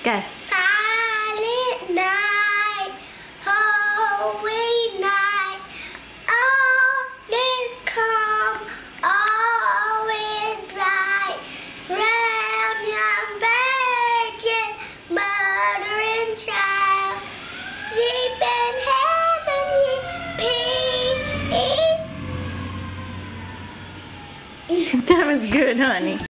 Go. Silent night, holy night, all is calm, all is bright. Round young virgin, mother and child, sleep in heavenly peace. That was good, honey.